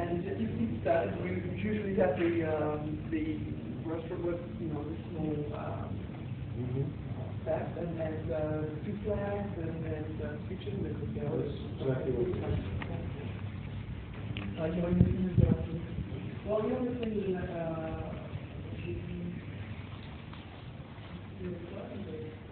And if we started, we usually have the restaurant with, the small, staff and two flags and kitchen, the cookouts. Exactly what. You want anything to do? Well, the other thing is that,